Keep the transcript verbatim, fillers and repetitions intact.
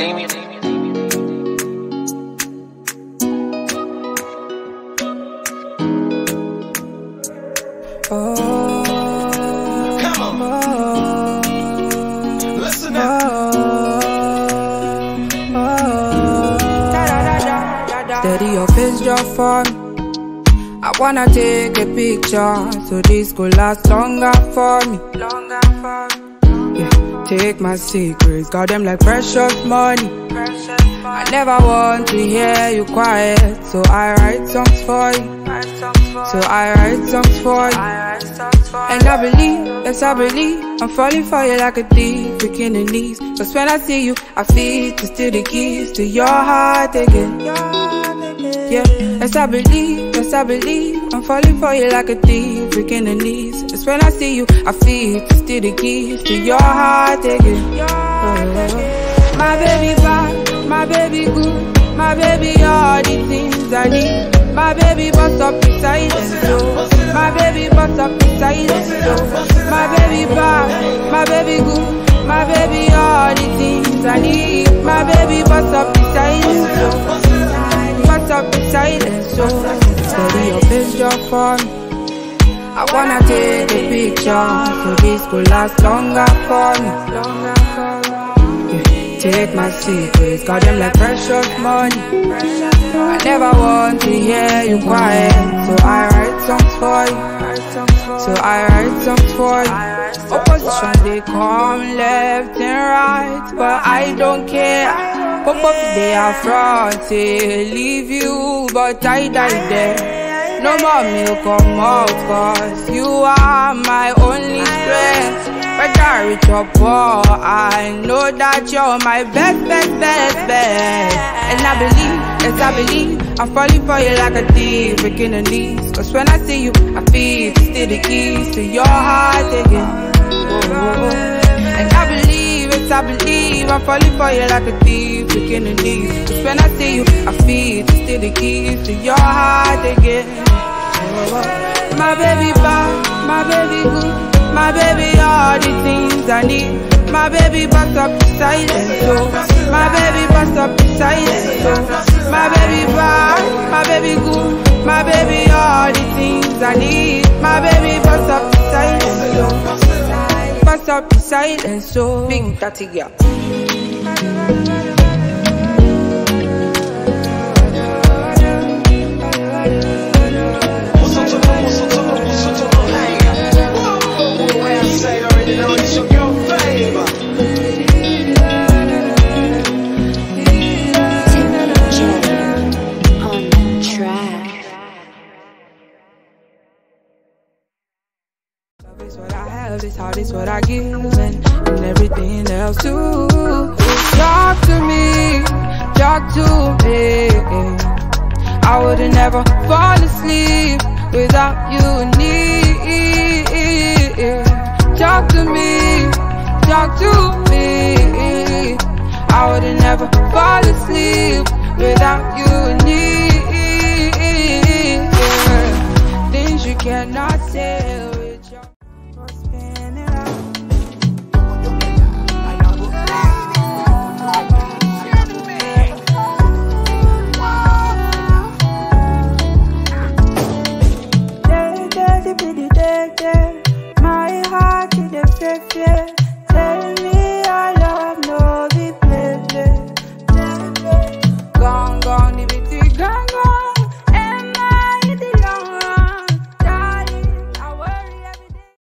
Damie. Oh, come on, oh, listen up. Oh, oh. Steady your face drop for me. I wanna take a picture so this could last longer for me. Longer for me. Yeah, take my secrets, got them like precious money. I never want to hear you quiet, so I write songs for you. So I write songs for you. And I believe, yes I believe, I'm falling for you like a thief, breaking the knees. Cause when I see you, I feel to steal the keys to your heart again. Yeah, yes I believe, yes I believe, I'm falling for you like a thief, breaking the knees. Cause when I see you, I feel to steal the keys to your heart again. Oh, my baby bad, my baby good, my baby all the things I need. My baby bust up the silence, so my baby bust up the silence, so my baby bad, my baby good, my baby all the things I need. My baby bust up the silence, so bust up the silence, so steady your face drop for me. I wanna take a picture so this could last longer for me. Yeah, take my secrets, got them like precious money. I never want to hear you quiet, so I write songs for you. So I write songs for you. Opposition they come left and right, but I don't care. Pop up they are front, say leave you, but I die there. No more milk come out, cause you are my only strength. Whether I reach or poor, I know that you're my best, best, best, best. And I believe, yes I believe, I'm falling for you like a thief, breaking the knees. Cause when I see you, I feel to steal the keys to your heart again. Oh, and I believe, yes I believe, I'm falling for you like a thief, breaking the knees. Cause when I see you, I feel to steal the keys to your heart again. Oh, my baby bad, my baby good, my baby all the things I need. My baby bust up the silence, so my baby bust up the silence, so my baby bad, my baby good, my baby all the things I need. My baby bust up the silence, so bust up the silence, so big tatty girl. This what I have, this heart is what I give, and, and everything else too. Talk to me, talk to me. I wouldn't never fall asleep without you near. Talk to me, talk to me. I wouldn't never fall asleep without you near. Things you cannot say.